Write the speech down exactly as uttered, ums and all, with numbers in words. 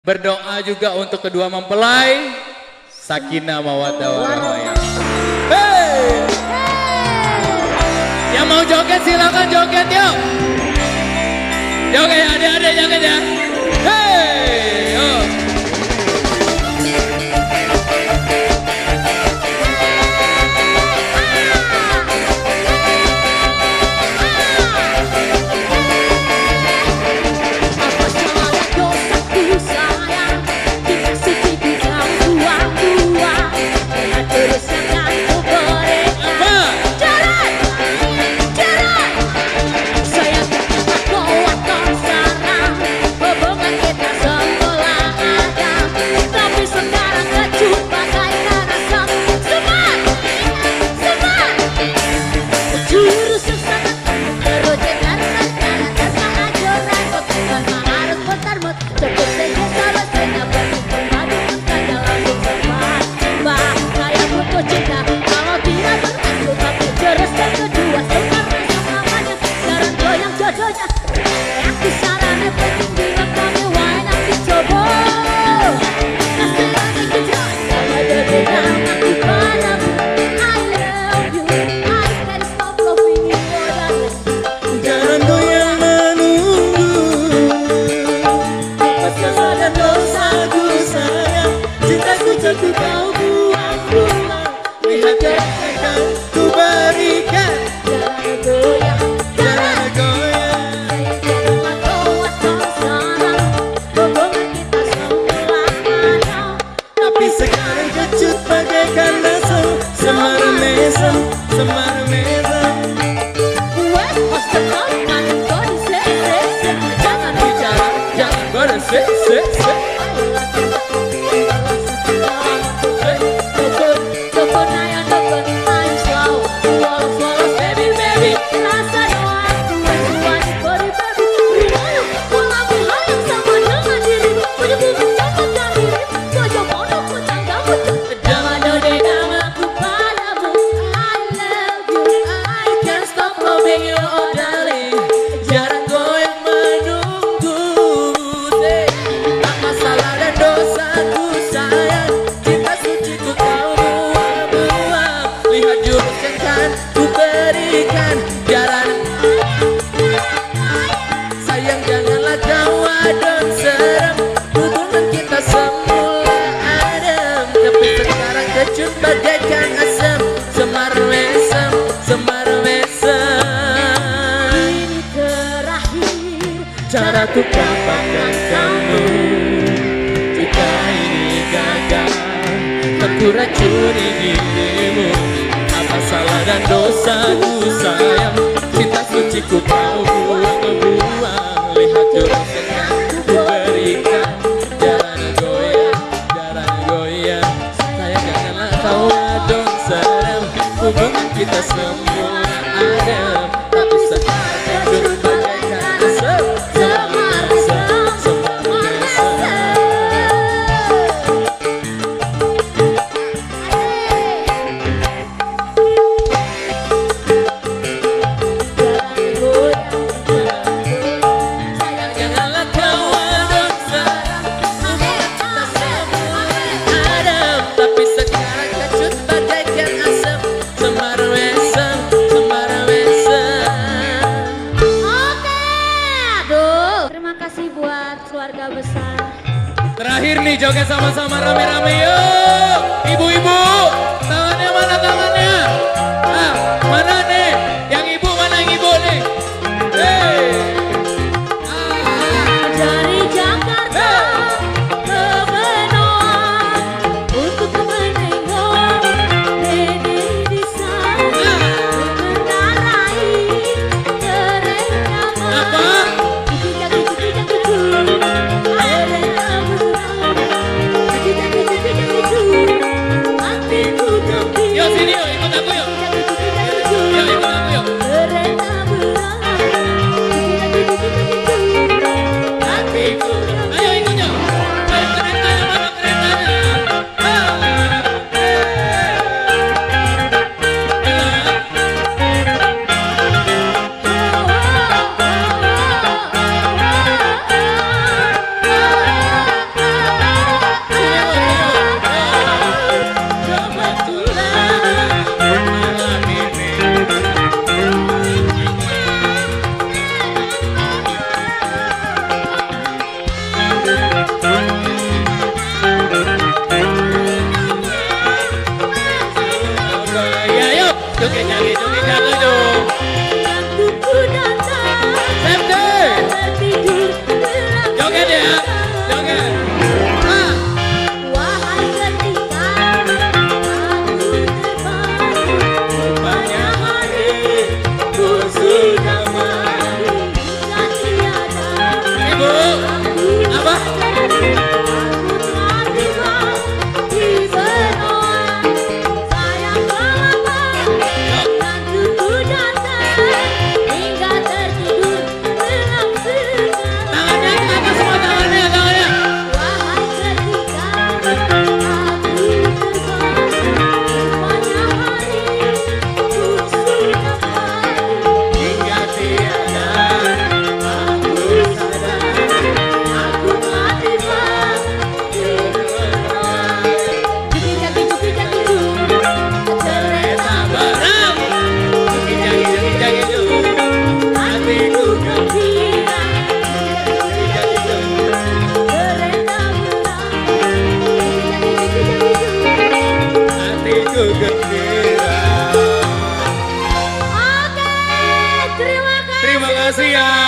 Berdoa juga untuk kedua mempelai, sakinah mawaddah warahmah. Hey! Yang mau joget silakan joget yuk. Joget adik-adik joget ya. Hey! Yuk. Cara ku dapatkan kamu, jika ini gagal, aku racuni dirimu. Apa salah dan dosaku sayang, cinta suci ku kau buang-buang. Lihat jurus yang ku berikan, jalan goyang, jalan goyang. Sayang janganlah kau adon serem, hubungan kita semua adem. Tapi sekarang hidup bagaikan asap. Terakhir nih joget sama-sama rame-rame yuk. Ibu-ibu, tangannya mana tangannya? Ah, mana nih? Yang ibu mana yang ibu nih? Hey. Ah. Dari Jakarta hey. ke Benoa untuk menengok nenek di sana mengendarai kereta apa? Aku Yuk sini yuk, ikut aku yuk. gendera. Oke, terima kasih. Terima kasih ya.